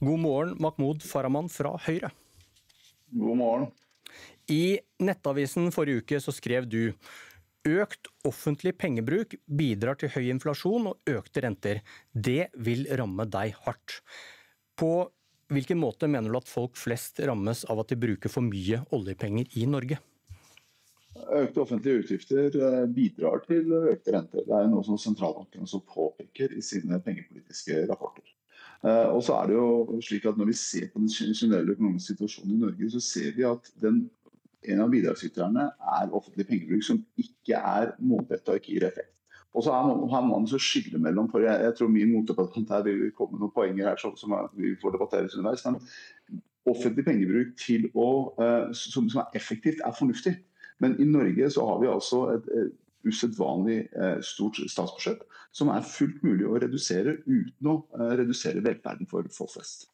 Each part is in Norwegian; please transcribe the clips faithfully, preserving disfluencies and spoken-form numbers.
God morgen, Mahmoud Farahmand fra Høyre. God morgen. I Nettavisen forrige uke så skrev du: Økt offentlig pengebruk bidrar til høy inflasjon og økte renter. Det vil ramme deg hardt. På hvilken måte mener du at folk flest rammes av at de bruker for mye oljepenger i Norge? Økte offentlige utgifter bidrar til økte renter. Det er noe som sentralbanken også påpeker i sine pengepolitiske rapporter. Og så er det jo slik at når vi ser på den generelle økonomiske situasjonen i Norge, så ser vi at den, en av bidragsyterne er offentlig pengebruk som ikke er målrettet og ikke gir effekt. Og så har man så skille mellom, for jeg, jeg tror min motdebattant her vil komme noen poenger her som vi får debattere underveis, men offentlig pengebruk til å, som, som er effektivt er fornuftig. Men i Norge så har vi altså et, et usedvanlig eh, stort statsbudsjett som er fullt mulig å redusere uten å eh, redusere velferden for folk flest.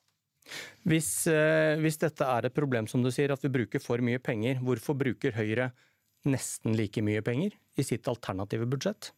Hvis, eh, hvis dette er et problem, som du sier, at vi bruker for mye penger, hvorfor bruker Høyre nesten like mye penger i sitt alternative budsjett?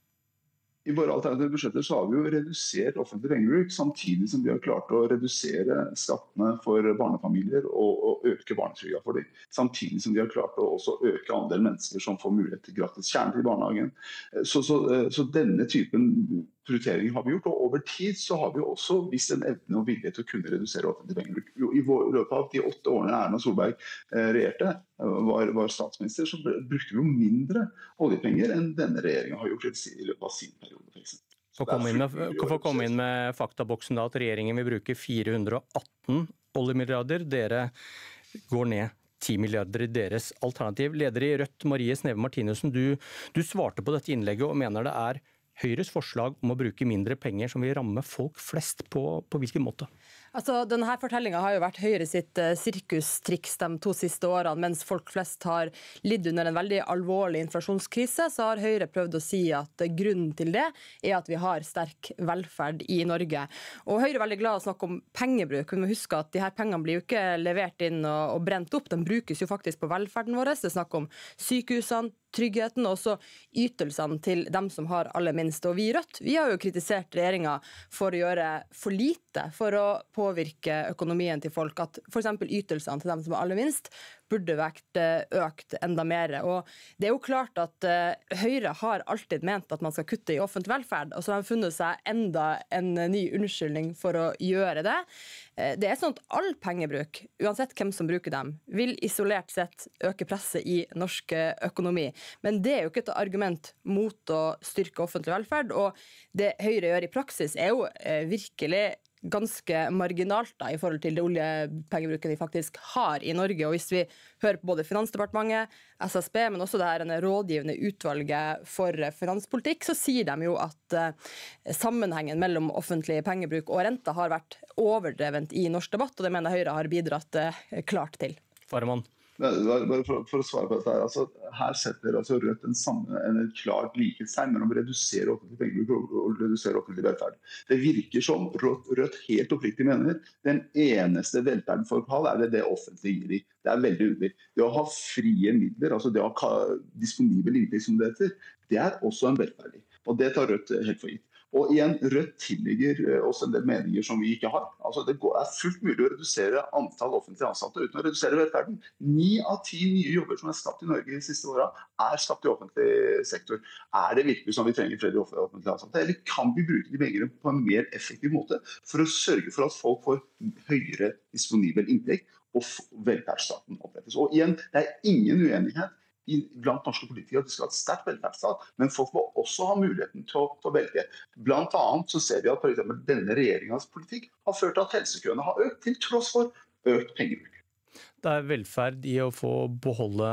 I våre alternative budsjetter så har vi jo redusert offentlig pengebruk, samtidig som vi har klart å redusere skattene for barnefamilier og, og øke barnetrygda for dem. Samtidig som vi har klart å også øke andel mennesker som får mulighet til gratis kjernetid i barnehagen. Så, så, så denne typen prioriteringer har vi gjort, og over tid så har vi også vist en evne og vilje til å kunne redusere offentlig pengebruk. I løpet av de åtte årene Erna Solberg regjerte, var, var statsminister, så brukte vi jo mindre oljepenger enn denne regjeringen har gjort i løpet av sin periode. For å komme inn med, for å komme inn med faktaboksen da, at regjeringen vil bruke fire hundre og atten oljemilliarder, dere går ned ti milliarder i deres alternativ. Leder i Rødt, Marie Sneve Martinussen, du, du svarte på dette innlegget og mener det er Høyres forslag om å bruke mindre penger som vil ramme folk flest på, på hvilken måte? Altså, denne fortellingen har jo vært Høyre sitt uh, sirkustriks de to siste årene, mens folk flest har lidd under en veldig alvorlig inflasjonskrise, så har Høyre prøvd å si at uh, grunnen til det er at vi har sterk velferd i Norge. Og Høyre er veldig glad å snakke om pengebruk. Vi må huske at de her pengene blir jo ikke levert inn og, og brent opp, de brukes jo faktisk på velferden vår. Det er snakk om sykehusene, tryggheten og også ytelsene til dem som har aller minst. Og vi i Rødt, vi har jo kritisert regjeringen for å gjøre for lite for å påvirke økonomien til folk, at for eksempel ytelsene til dem som har aller minst burde vært økt enda mer. Og det er jo klart at uh, Høyre har alltid ment at man skal kutte i offentlig velferd, og så har de funnet seg enda en ny unnskyldning for å gjøre det. Uh, det er sånn at all pengebruk, uansett hvem som bruker dem, vil isolert sett øke presset i norsk økonomi. Men det er jo ikke et argument mot å styrke offentlig velferd, og det Høyre gjør i praksis er jo uh, virkelig ganske marginalt da, i forhold til det oljepengebruken vi faktisk har i Norge. Og hvis vi hører på både Finansdepartementet, S S B, men også det her en rådgivende utvalget for finanspolitikk, så sier de jo at uh, sammenhengen mellom offentlig pengebruk og renta har vært overdrevent i norsk debatt, og det mener Høyre har bidratt uh, klart til. Farahmand. Bare for, for å svare på dette her, altså, her setter altså Rødt en, samme, en klart likhetstegn mellom å redusere offentlig pengebruk og redusere offentlig velferd. Det virker som Rødt, Rødt helt oppriktig mener den eneste velferden folk har er det det offentlige gir i. Det er veldig underlig. Det å ha frie midler, altså det å ha disponibel inntekt som det heter, det er også en velferd i. Og det tar Rødt helt for gitt. Og igjen, Rødt tillegger oss en del meninger som vi ikke har. Altså, det er fullt mulig å redusere antall offentlige ansatte uten å redusere velferden. Ni av ti nye jobber som er skapt i Norge de siste årene, er skapt i offentlig sektor. Er det virkelig som vi trenger flere offentlige ansatte? Eller kan vi bruke de pengene på en mer effektiv måte for å sørge for at folk får høyere disponibel inntekt og velferdsstaten opprettes? Og igjen, det er ingen uenighet blant norske politikere at de skal ha et sterkt velferdsstat, men folk må også ha muligheten til å, til å velge. Blant annet så ser vi at for eksempel denne regjeringens politikk har ført til at helsekøene har økt, til tross for økt pengebruk. Det er velferd i å få beholde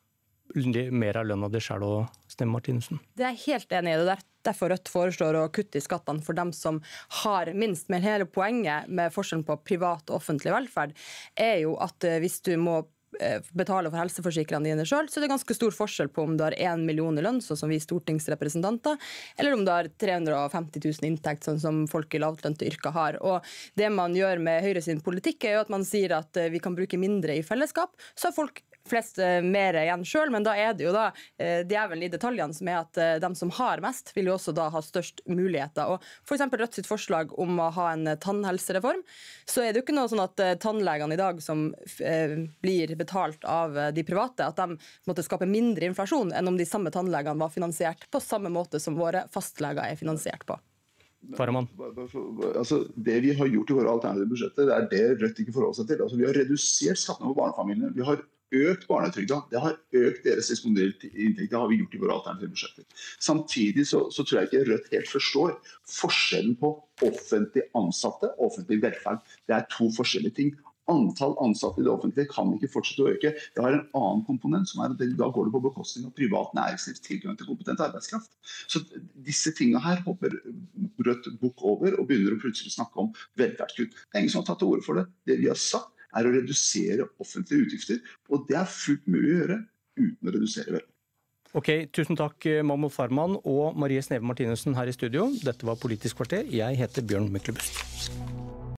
mer av lønna di selv og Sneve Martinussen. Det er jeg helt enig i det. Derfor Rødt foreslår å kutte i skattene for dem som har minst. Men hele poenget med forskjellen på privat og offentlig velferd er jo at hvis du må betale for helseforsikringene dine selv, så er det ganske stor forskjell på om du har en million i lønn, sånn som vi stortingsrepresentanter, eller om du har tre hundre og femti tusen inntekt, sånn som folk i lavtlønte yrker har. Og det man gjør med Høyre sin politikk er jo at man sier at vi kan bruke mindre i fellesskap, så har folk flest mer igjen selv, men da er det jo da djevelen i detaljene som er at de som har mest, vil jo også da ha størst muligheter. Og for eksempel Rødt sitt forslag om å ha en tannhelsereform, så er det jo ikke noe sånn at tannlegene i dag som blir betalt av de private, at de måtte skape mindre inflasjon enn om de samme tannlegene var finansiert på samme måte som våre fastleger er finansiert på. Farahmand. Altså, det vi har gjort i våre alternative budsjetter, det er det Rødt ikke forholder seg til. Altså, vi har redusert skattene på barnefamiliene. Vi har økt barnetrygda. Det har økt deres disponible inntekt. Det har vi gjort i våre alternative budsjetter. Samtidig så, så tror jeg ikke Rødt helt forstår forskjellen på offentlig ansatte og offentlig velferd. Det er to forskjellige ting. Antall ansatte i det offentlige kan ikke fortsette å øke. Det har en annen komponent, som er at da går det på bekostning av privat næringslivs tilgang til kompetent arbeidskraft. Så disse tingene her hopper Rødt bukk over og begynner å plutselig snakke om velferdskutt. Det er ingen som har tatt til orde for det. Det vi har sagt er å redusere offentlige utgifter, og det er fullt mulig å gjøre uten å redusere velferd. Ok, tusen takk Mahmoud Farahmand og Marie Sneve Martinussen her i studio. Dette var Politisk kvarter. Jeg heter Bjørn Myklebust.